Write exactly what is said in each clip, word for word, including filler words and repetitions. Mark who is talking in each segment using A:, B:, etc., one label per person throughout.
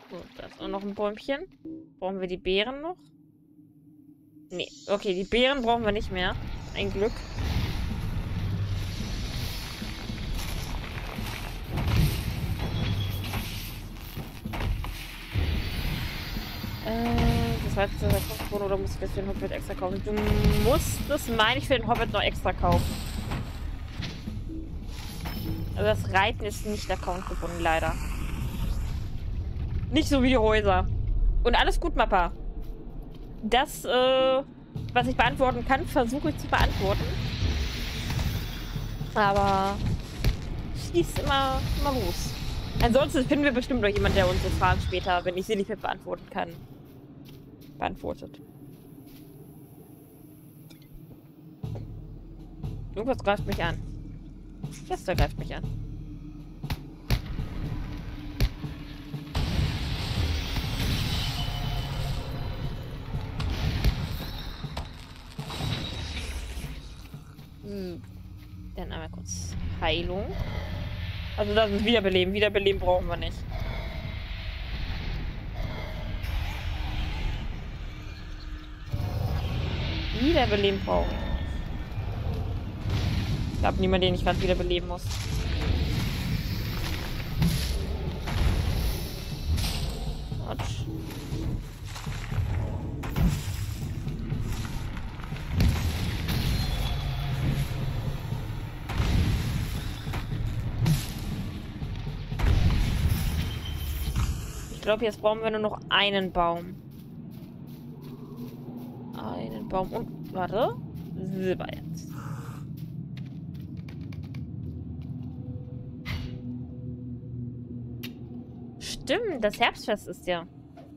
A: Gut, da ist auch noch ein Bäumchen. Brauchen wir die Beeren noch? Nee, okay, die Beeren brauchen wir nicht mehr. Ein Glück. Äh, das war jetzt der Kostengrund, oder muss ich das für den Hobbit extra kaufen? Du musst das, meine ich, für den Hobbit noch extra kaufen. Also das Reiten ist nicht accountgebunden, leider. Nicht so wie die Häuser. Und alles gut, Mappa. Das, äh, was ich beantworten kann, versuche ich zu beantworten. Aber schießt immer, immer los. Ansonsten finden wir bestimmt noch jemand, der unsere Fragen später, wenn ich sie nicht mehr beantworten kann, beantwortet. Irgendwas greift mich an. Chester greift mich an. Hm. Dann einmal kurz Heilung. Also das ist Wiederbeleben. Wiederbeleben brauchen wir nicht. Wiederbeleben brauchen wir. Ich glaube niemand, den ich gerade wiederbeleben muss. Quatsch. Ich glaube, jetzt brauchen wir nur noch einen Baum. Einen Baum und... Warte. Silber jetzt. Stimmt, das Herbstfest ist ja.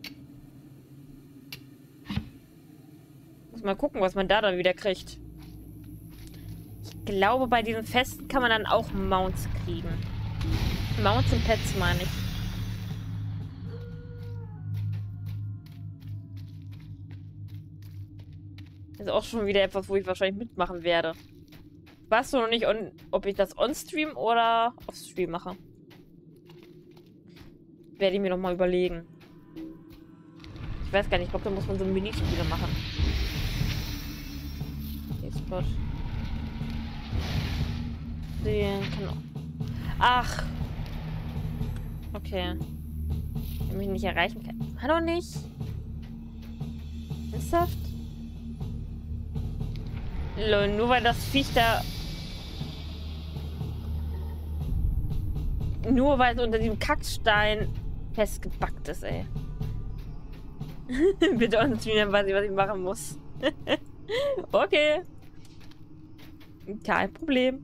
A: Muss mal gucken, was man da dann wieder kriegt. Ich glaube, bei diesen Festen kann man dann auch Mounts kriegen. Mounts und Pets, meine ich. Ist auch schon wieder etwas, wo ich wahrscheinlich mitmachen werde. Ich weiß noch nicht, on, ob ich das on-stream oder off-stream mache. Werde ich mir noch mal überlegen. Ich weiß gar nicht, ich glaube, da muss man so Minispiele machen. E-Sport. Den kann auch. Ach. Okay. Wenn mich nicht erreichen kann. Hallo nicht. Ernsthaft? Lol, nur weil das Viech da... Nur weil es unter diesem Kackstein festgebackt ist, ey. Bitte uns wieder, weiß ich, was ich machen muss. Okay. Kein Problem.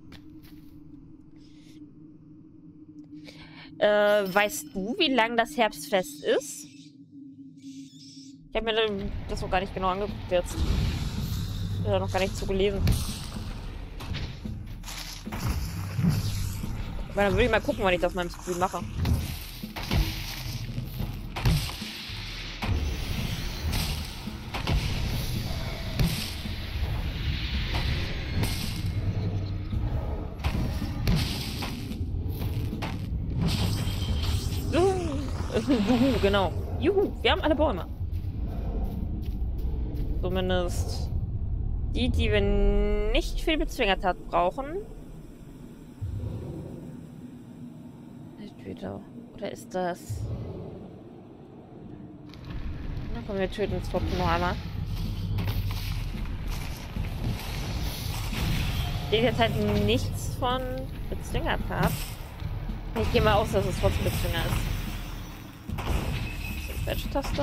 A: Äh, weißt du, wie lang das Herbstfest ist? Ich habe mir das noch gar nicht genau angeguckt jetzt. Ich habe da noch gar nicht zu gelesen. Weil dann würde ich mal gucken, wann ich das auf meinem Stream mache. Juhu, genau. Juhu, wir haben alle Bäume. Zumindest die, die wir nicht für die Bezwingertat brauchen. Oder ist das... Na komm, wir töten es trotzdem noch einmal. Steht jetzt halt nichts von Bezwingertat. Ich gehe mal aus, dass es trotzdem Bezwinger ist. Welche Taste?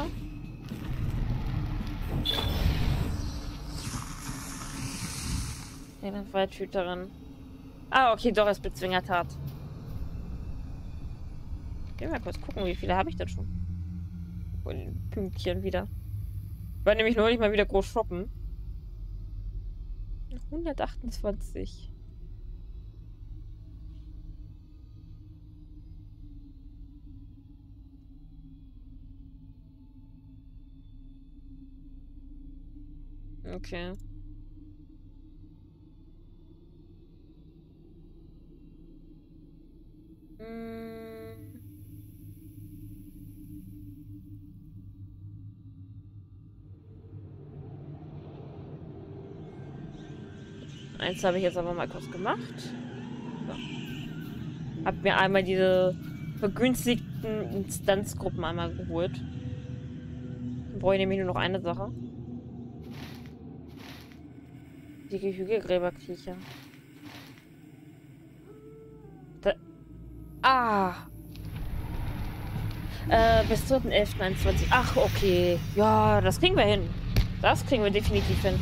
A: Ja, dann war Tüterin. Ah, okay, doch, ist Bezwingertat. Gehen wir mal kurz gucken, wie viele habe ich denn schon? Und den Pünktchen wieder. Ich war nämlich neulich mal wieder groß shoppen. hundertachtundzwanzig. Okay. Hm. Eins habe ich jetzt aber mal kurz gemacht. So. Hab mir einmal diese vergünstigten Instanzgruppen einmal geholt. Dann brauche ich nämlich nur noch eine Sache. Die Hügelgräberkriecher. Da ah! Äh, bis dritten elften einundzwanzig. Ach, okay. Ja, das kriegen wir hin. Das kriegen wir definitiv hin.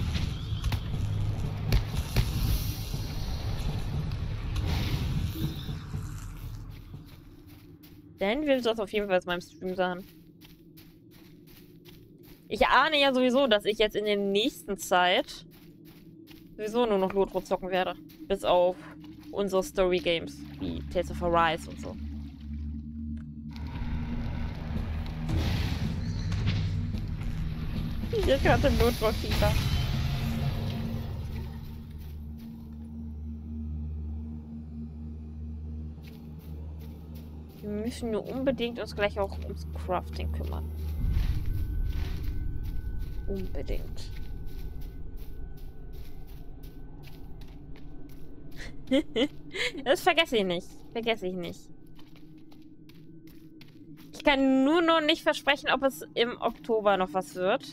A: Dann will das auf jeden Fall aus meinem Stream sein. Ich ahne ja sowieso, dass ich jetzt in der nächsten Zeit sowieso nur noch Lotro zocken werde. Bis auf unsere Story-Games, wie Tales of Arise und so. Ich bin gerade im Lotro-Fieber. Wir müssen nur unbedingt uns gleich auch ums Crafting kümmern. Unbedingt. Das vergesse ich nicht. Vergesse ich nicht. Ich kann nur noch nicht versprechen, ob es im Oktober noch was wird.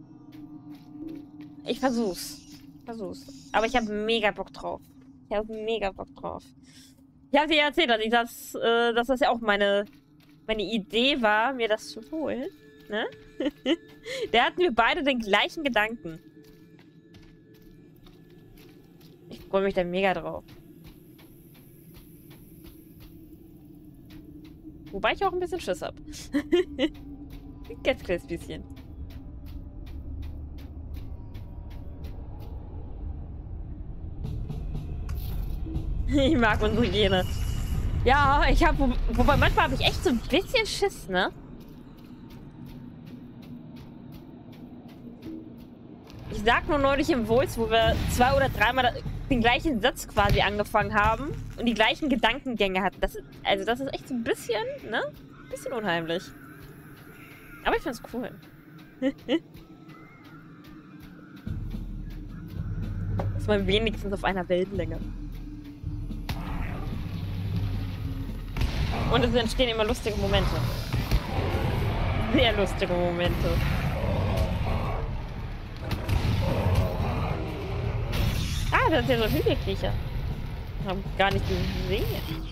A: Ich versuch's. Versuch's. Aber ich habe mega Bock drauf. Ich habe mega Bock drauf. Ich habe dir erzählt, dass, ich das, äh, dass das ja auch meine, meine Idee war, mir das zu holen. Ne? Da hatten wir beide den gleichen Gedanken. Ich freue mich da mega drauf. Wobei ich auch ein bisschen Schiss habe. Ein ganz kleines bisschen. Ich mag unsere Gene. Ja, ich habe... Wo, wobei manchmal habe ich echt so ein bisschen Schiss, ne? Ich sag nur neulich im Voice, wo wir zwei oder dreimal den gleichen Satz quasi angefangen haben und die gleichen Gedankengänge hatten. Das ist, also das ist echt so ein bisschen, ne? Ein bisschen unheimlich. Aber ich find's cool. Ist mal wenigstens auf einer Wellenlänge. Und es entstehen immer lustige Momente. Sehr lustige Momente. Ah, das ist ja so Hügelkriecher. Ich habe gar nicht gesehen.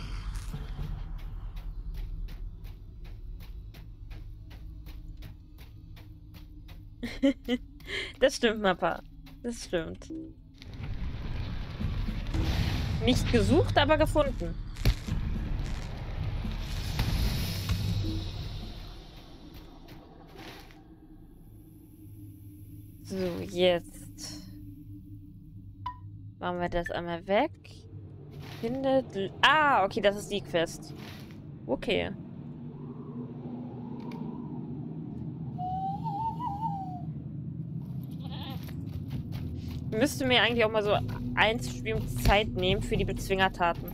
A: Das stimmt, Mappa. Das stimmt. Nicht gesucht, aber gefunden. So, jetzt machen wir das einmal weg. Findet... Ah, okay, das ist die Quest. Okay. Ich müsste mir eigentlich auch mal so ein Stream Zeit nehmen für die Bezwingertaten.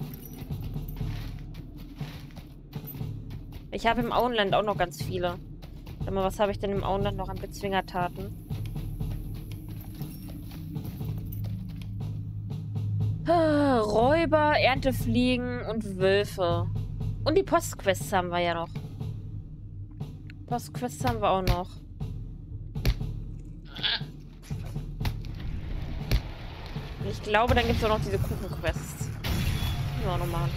A: Ich habe im Auenland auch noch ganz viele. Sag mal, was habe ich denn im Auenland noch an Bezwingertaten? Ah, Räuber, Erntefliegen und Wölfe. Und die Postquests haben wir ja noch. Postquests haben wir auch noch. Ich glaube, dann gibt es auch noch diese Kuchenquests. Die wir auch noch machen.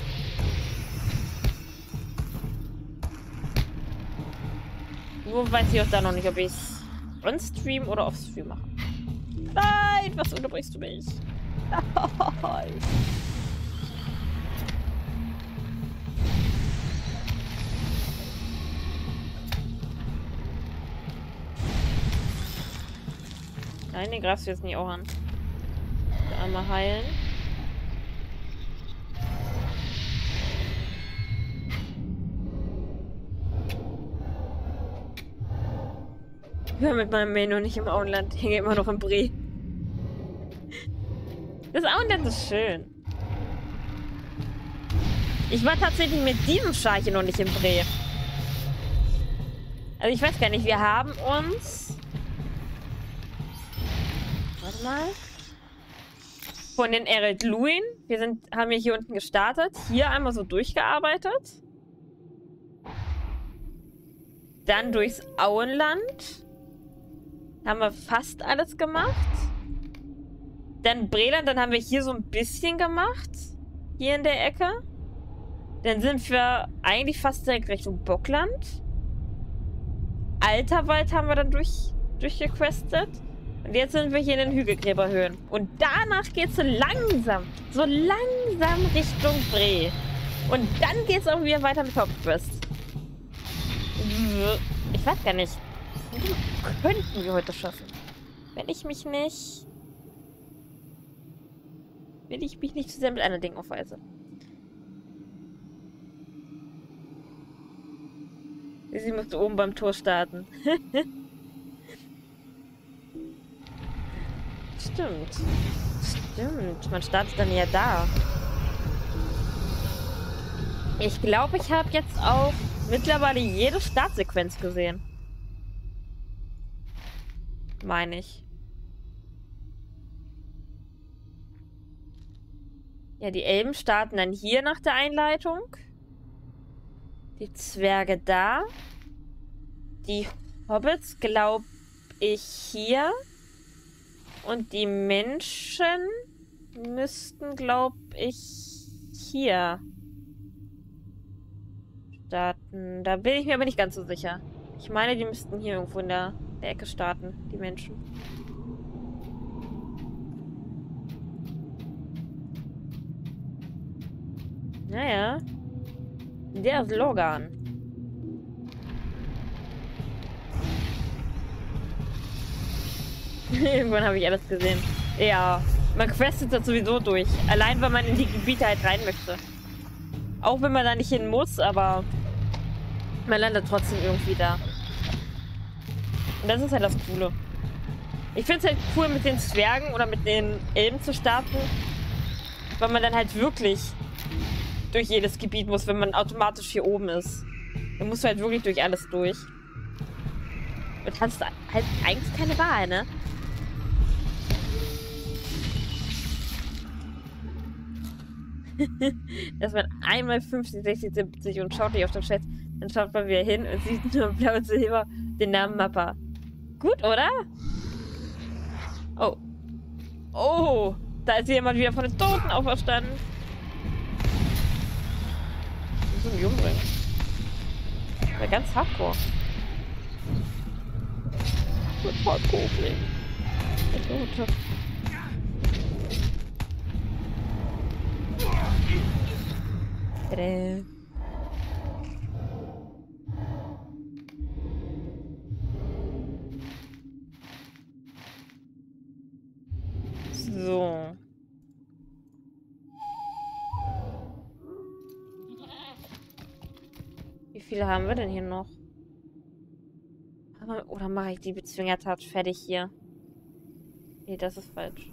A: Nur weiß ich auch da noch nicht, ob ich es on-stream oder off-stream mache. Nein, was unterbrichst du mich? Nein, den greifst du jetzt nicht auch an. Einmal heilen. Ich war mit meinem Main noch nicht im Auenland. Ich hänge immer noch im Bre. Das Auenland ist schön. Ich war tatsächlich mit diesem Scharchen noch nicht im Bre. Also ich weiß gar nicht, wir haben uns... Warte mal. von den Ereld Luin. Wir sind, haben ja hier unten gestartet. Hier einmal so durchgearbeitet. Dann durchs Auenland. Haben wir fast alles gemacht. Dann Breland, dann haben wir hier so ein bisschen gemacht. Hier in der Ecke. Dann sind wir eigentlich fast direkt Richtung Bockland. Alterwald haben wir dann durch, durchgequestet. Und jetzt sind wir hier in den Hügelgräberhöhen. Und danach geht es so langsam, so langsam Richtung Bre. Und dann geht es auch wieder weiter mit Hauptquest. Ich weiß gar nicht. Könnten wir heute schaffen. Wenn ich mich nicht... Wenn ich mich nicht zu sehr mit einer Ding aufweise. Sie musste oben beim Tor starten. Stimmt. Stimmt. Man startet dann ja da. Ich glaube, ich habe jetzt auch mittlerweile jede Startsequenz gesehen. Meine ich. Ja, die Elben starten dann hier nach der Einleitung. Die Zwerge da. Die Hobbits, glaube ich, hier. Und die Menschen müssten, glaube ich, hier starten. Da bin ich mir aber nicht ganz so sicher. Ich meine, die müssten hier irgendwo in der, der Ecke starten, die Menschen. Naja. Der ist Logan. Irgendwann habe ich alles gesehen. Ja, man questet das sowieso durch. Allein, weil man in die Gebiete halt rein möchte. Auch wenn man da nicht hin muss, aber man landet trotzdem irgendwie da. Und das ist halt das Coole. Ich finde es halt cool, mit den Zwergen oder mit den Elben zu starten, weil man dann halt wirklich durch jedes Gebiet muss, wenn man automatisch hier oben ist. Dann musst du halt wirklich durch alles durch. Und hast halt eigentlich keine Wahl, ne? Dass man einmal fünfzig, sechzig, siebzig und schaut nicht auf den Chat, dann schaut man wieder hin und sieht nur blau und silber den Namen Mappa. Gut, oder? Oh. Oh, da ist jemand wieder von den Toten auferstanden. Ich muss mich umbringen. Aber ganz hardcore. Mit hardcore umbringen. Der Tote. Tada. So. Wie viele haben wir denn hier noch? Oder mache ich die Bezwingertat fertig hier? Nee, das ist falsch.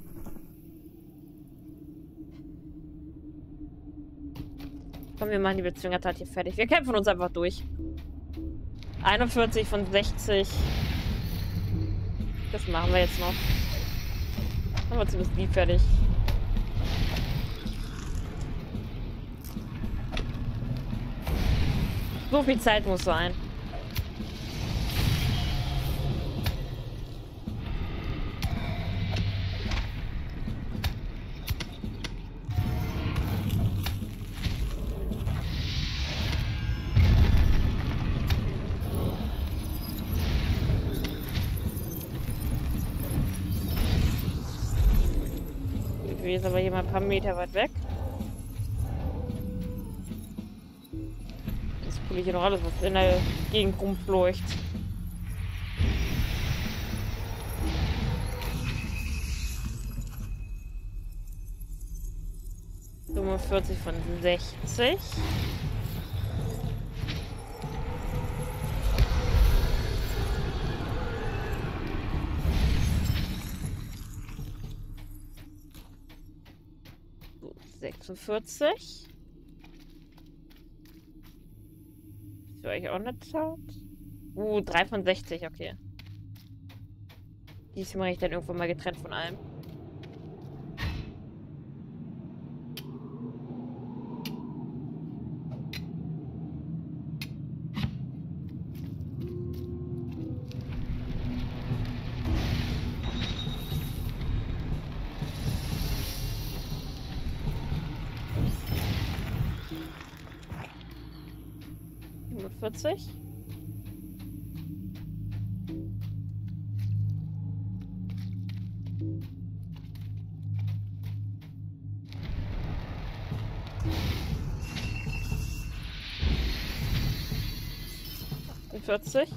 A: Komm, wir machen die Bezwingertat hier fertig. Wir kämpfen uns einfach durch. einundvierzig von sechzig. Das machen wir jetzt noch. Haben wir zumindest die fertig. So viel Zeit muss sein. Ist aber hier mal ein paar Meter weit weg. Jetzt pulle ich hier noch alles, was in der Gegend rumfleucht. fünfundvierzig von sechzig. sechsundvierzig. Ist für euch auch eine Tat? Uh, drei von sechzig, okay. Die mache ich dann irgendwann mal getrennt von allem. fünfundvierzig. vierzig.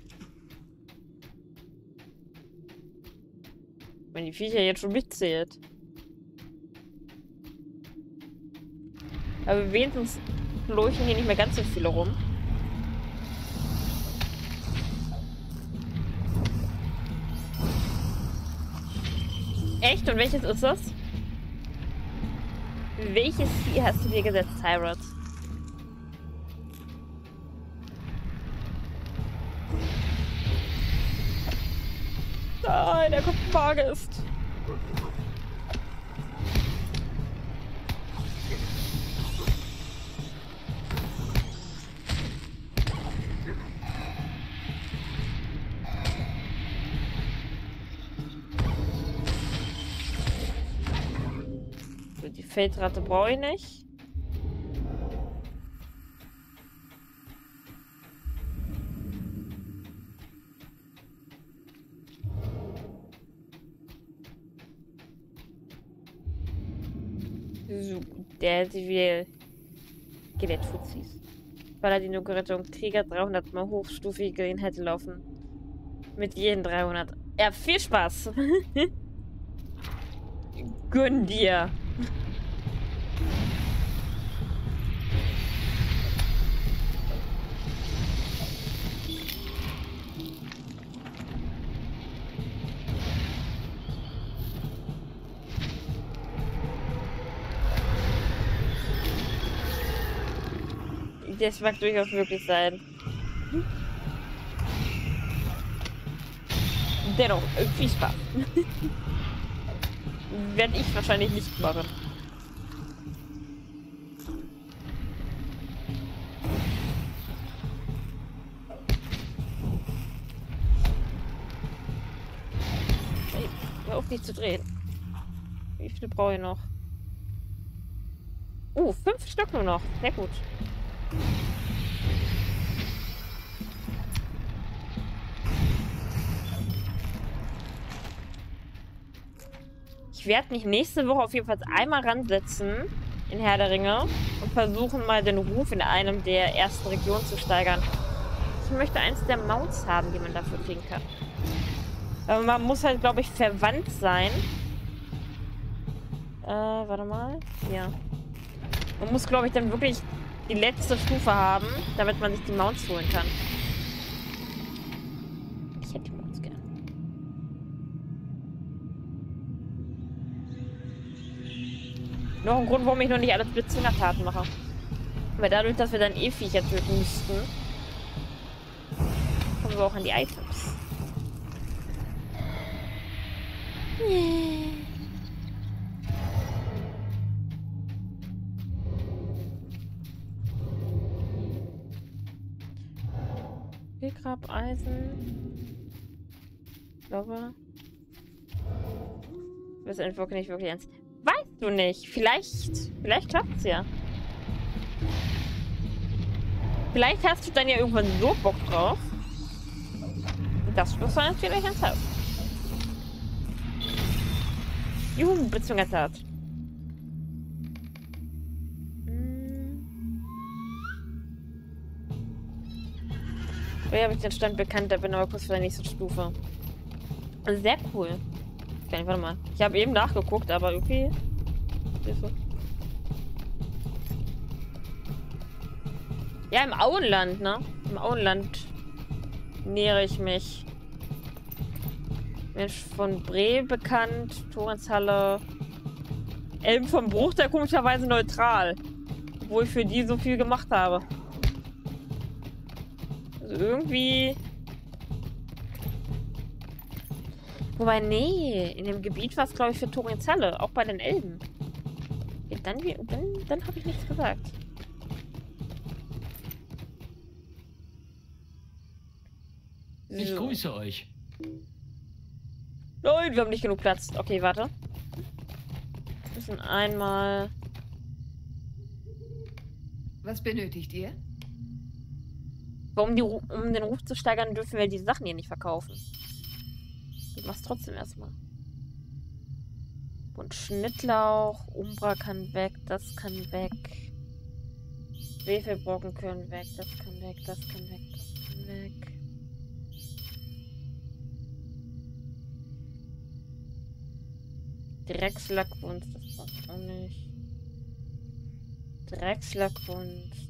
A: Wenn die Viecher jetzt schon mitzählt. Aber wenigstens leuchten hier nicht mehr ganz so viele rum. Echt? Und welches ist das? Welches Vieh hast du dir gesetzt, Tyrant? Nein, der kommt Magisk. Die Feldratte brauche ich nicht. So, der die will Skelettfuzis. Paladino Gerettung, Krieger dreihundert mal hochstufige Inhalte laufen. Mit jeden dreihundert. Ja, viel Spaß. Gönn dir. Das mag durchaus möglich sein. Dennoch, viel Spaß. Werde ich wahrscheinlich nicht machen. Hey, hör auf, nicht zu drehen. Wie viele brauche ich noch? Uh, fünf Stück nur noch. Sehr gut. Ich werde mich nächste Woche auf jeden Fall einmal ransetzen in Herr der Ringe und versuchen mal den Ruf in einem der ersten Regionen zu steigern. Ich möchte eins der Mounts haben, die man dafür kriegen kann. Aber man muss halt, glaube ich, verwandt sein. Äh, warte mal. Ja. Man muss, glaube ich, dann wirklich die letzte Stufe haben, damit man sich die Mounts holen kann. Ich hätte die Mounts gern. Noch ein Grund, warum ich noch nicht alles mit Zundertaten mache. Weil dadurch, dass wir dann eh Viecher töten müssten, kommen wir auch an die Items. Grab, Eisen. Ich glaube. Das ist einfach nicht wirklich ernst. Weißt du nicht. Vielleicht. Vielleicht klappt's ja. Vielleicht hast du dann ja irgendwann so Bock drauf. Das muss man natürlich ernsthaft. Juhu, Bezungertat. Vorher habe ich den Stand bekannt, da bin aber kurz vor der nächsten Stufe. Sehr cool. Okay, warte mal. Ich habe eben nachgeguckt, aber irgendwie. Hilfe. Ja, im Auenland, ne? Im Auenland nähere ich mich. Mensch von Bre bekannt, Torenshalle. Elben vom Bruch, der komischerweise neutral. Obwohl ich für die so viel gemacht habe. Also irgendwie. Wobei, nee, in dem Gebiet war es, glaube ich, für Torenshalle, auch bei den Elben. Ja, dann dann, dann habe ich nichts gesagt. So.
B: Ich grüße euch.
A: Nein, wir haben nicht genug Platz. Okay, warte. Wir müssen einmal...
C: Was benötigt ihr?
A: Aber um, die, um den Ruf zu steigern, dürfen wir die Sachen hier nicht verkaufen. Ich mach's trotzdem erstmal. Und Schnittlauch, Umbra kann weg, das kann weg. Schwefelbrocken können weg, das kann weg, das kann weg, das kann weg. Drechslackkunst, das passt auch nicht. Drechslackkunst.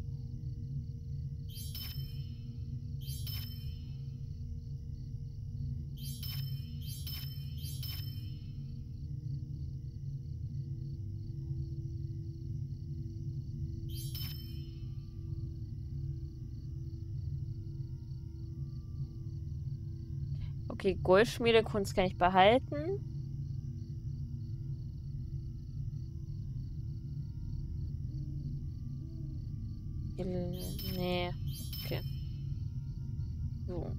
A: Okay, Goldschmiedekunst kann ich behalten. Nee. Okay. So.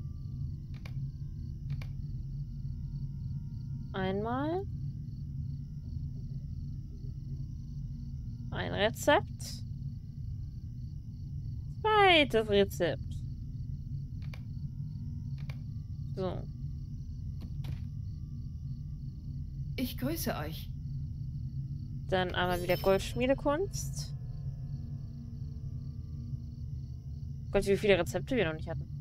A: Einmal. Ein Rezept. Zweites Rezept. So.
B: Ich grüße euch.
A: Dann einmal wieder Goldschmiedekunst. Gott, wie viele Rezepte wir noch nicht hatten.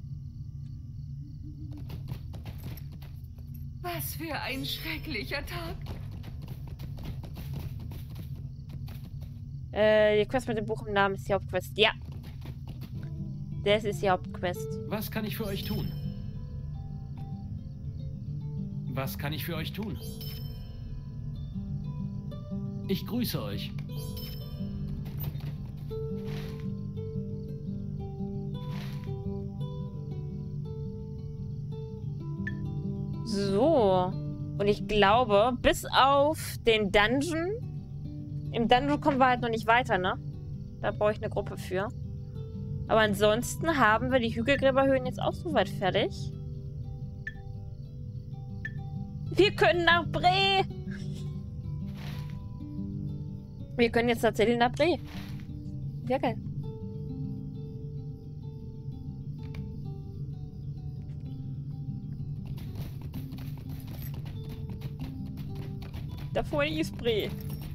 B: Was für ein schrecklicher Tag.
A: Äh, die Quest mit dem Buch im Namen ist die Hauptquest. Ja. Das ist die Hauptquest.
C: Was kann ich für euch tun? Was kann ich für euch tun? Ich grüße euch.
A: So. Und ich glaube, bis auf den Dungeon. Im Dungeon kommen wir halt noch nicht weiter, ne? Da brauche ich eine Gruppe für. Aber ansonsten haben wir die Hügelgräberhöhen jetzt auch soweit fertig. Wir können nach Bre. Wir können jetzt tatsächlich nach Bre. Sehr geil. Da vorne ist Bre.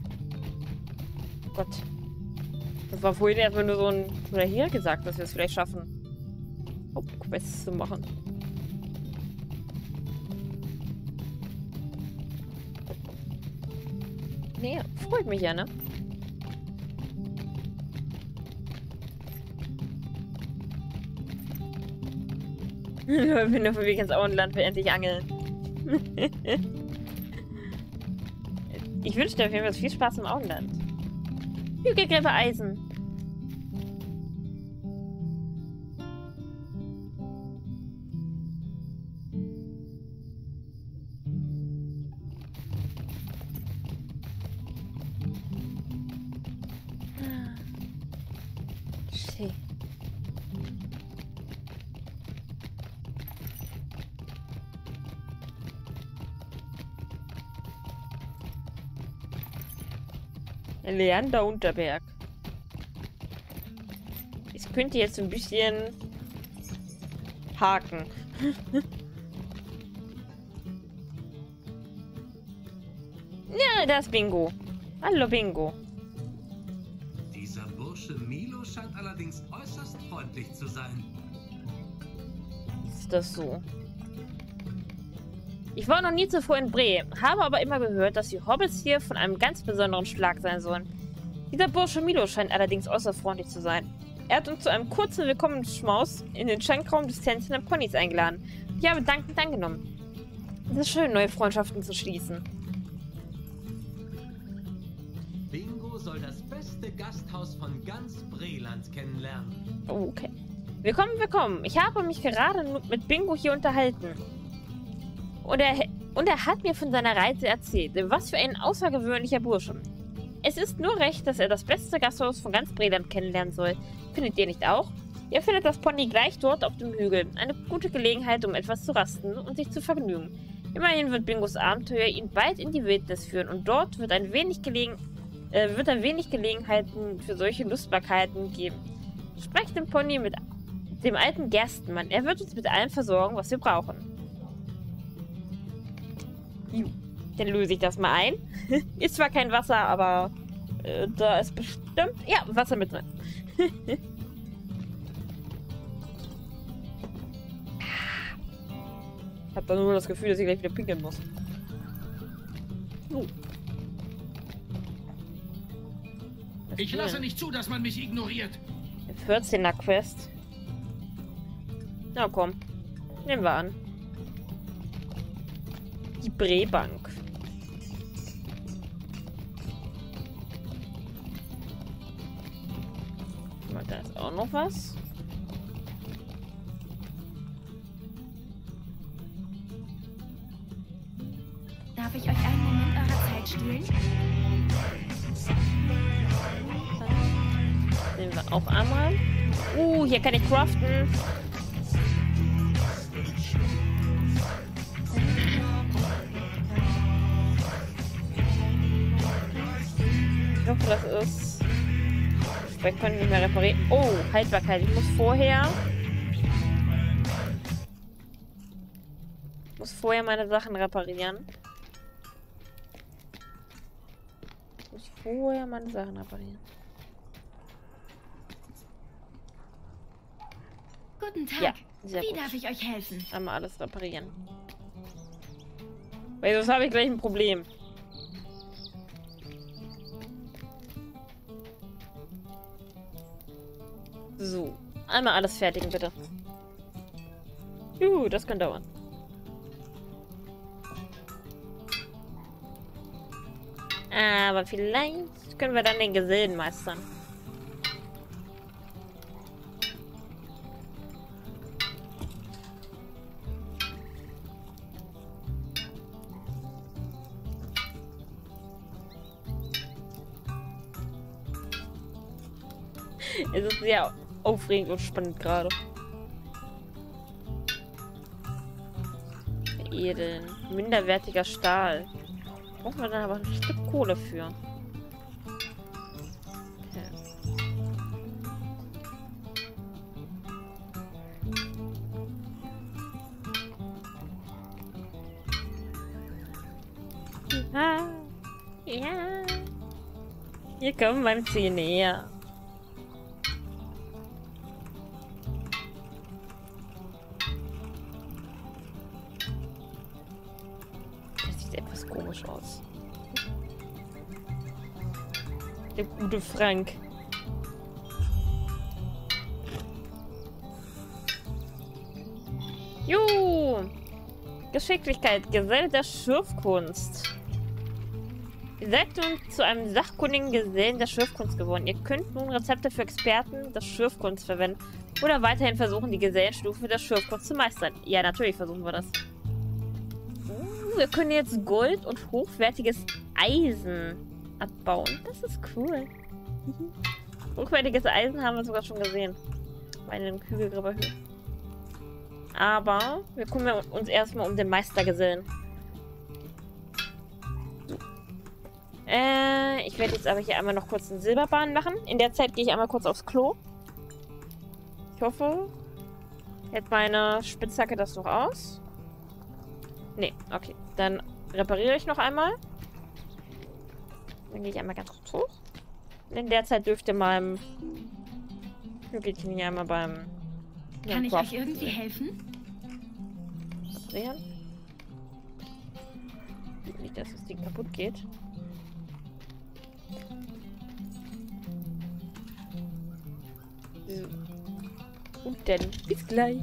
A: Oh Gott. Das war vorhin erstmal nur so ein... Oder hier gesagt, dass wir es vielleicht schaffen, Hauptquests zu machen. Nee, freut mich ja, ne? Ich bin auf dem Weg ins Auenland, will endlich angeln. Ich wünsche dir auf jeden Fall viel Spaß im Auenland. Hügelgräber Eisen. Schön. Leander Unterberg. Ich könnte jetzt ein bisschen haken. Ja, das ist Bingo. Hallo, Bingo.
D: Dieser Bursche Milo scheint allerdings äußerst freundlich zu sein.
A: Ist das so? Ich war noch nie zuvor in Bre, habe aber immer gehört, dass die Hobbits hier von einem ganz besonderen Schlag sein sollen. Dieser Bursche Milo scheint allerdings äußerst freundlich zu sein. Er hat uns zu einem kurzen Willkommensschmaus in den Schankraum des Tänzenden Ponys eingeladen. Ich habe dankend angenommen. Es ist schön, neue Freundschaften zu schließen.
D: Bingo soll das beste Gasthaus von ganz Breland kennenlernen.
A: Oh, okay. Willkommen, willkommen. Ich habe mich gerade mit Bingo hier unterhalten. Und er, und er hat mir von seiner Reise erzählt. Was für ein außergewöhnlicher Bursche. Es ist nur recht, dass er das beste Gasthaus von ganz Breland kennenlernen soll. Findet ihr nicht auch? Ihr findet das Pony gleich dort auf dem Hügel. Eine gute Gelegenheit, um etwas zu rasten und sich zu vergnügen. Immerhin wird Bingos Abenteuer ihn bald in die Wildnis führen und dort wird ein wenig gelegen, äh, wird ein wenig Gelegenheiten für solche Lustbarkeiten geben. Sprecht dem Pony mit Dem alten Gerstenmann. Er wird uns mit allem versorgen, was wir brauchen. Juh. Dann löse ich das mal ein. Ist zwar kein Wasser, aber äh, da ist bestimmt... Ja, Wasser mit drin. Ich habe da nur das Gefühl, dass ich gleich wieder pinkeln muss. Uh.
C: Ich lasse nicht zu, dass man mich ignoriert.
A: vierzehner Quest. Na komm. Nehmen wir an. Die Brebank. Da ist auch noch was.
E: Darf ich euch einen Moment eurer Zeit stehlen?
A: Nehmen wir auch einmal. Uh, hier kann ich craften. Ich hoffe, das ist... Vielleicht können wir nicht mehr reparieren. Oh, Haltbarkeit. Ich muss vorher... Ich muss vorher meine Sachen reparieren. Ich muss vorher meine Sachen reparieren.
E: Guten Tag.
A: Ja, sehr
E: Wie
A: gut.
E: darf ich euch helfen?
A: Einmal alles reparieren. Weil sonst habe ich gleich ein Problem. So. Einmal alles fertigen, bitte. Juhu, das kann dauern. Aber vielleicht können wir dann den Gesellen meistern. Es ist sehr aufregend und spannend gerade. Edeln. Minderwertiger Stahl. Brauchen wir dann aber ein Stück Kohle für. Okay. Ja. Ja. Wir kommen beim Ziel näher. Etwas komisch aus. Der gute Frank. Jo! Geschicklichkeit, Geselle der Schürfkunst. Ihr seid nun zu einem sachkundigen Gesellen der Schürfkunst geworden. Ihr könnt nun Rezepte für Experten der Schürfkunst verwenden oder weiterhin versuchen, die Gesellenstufe der Schürfkunst zu meistern. Ja, natürlich versuchen wir das. Wir können jetzt Gold und hochwertiges Eisen abbauen. Das ist cool. Hochwertiges Eisen haben wir sogar schon gesehen. Bei einem Kügelgräberhöhe. Aber wir kümmern uns erstmal um den Meistergesellen. So. Äh, ich werde jetzt aber hier einmal noch kurz eine Silberbahn machen. In der Zeit gehe ich einmal kurz aufs Klo. Ich hoffe, hält meine Spitzhacke das noch aus. Nee, okay. Dann repariere ich noch einmal. Dann gehe ich einmal ganz kurz hoch. In der Zeit dürfte meinem Hügelchen hier einmal beim...
E: Kann ich euch irgendwie helfen?
A: Reparieren. Nicht, dass das Ding kaputt geht. So. Und dann bis gleich.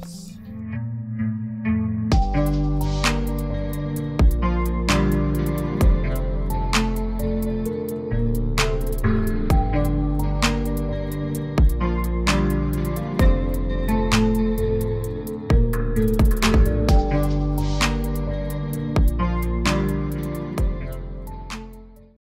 A: Thank you.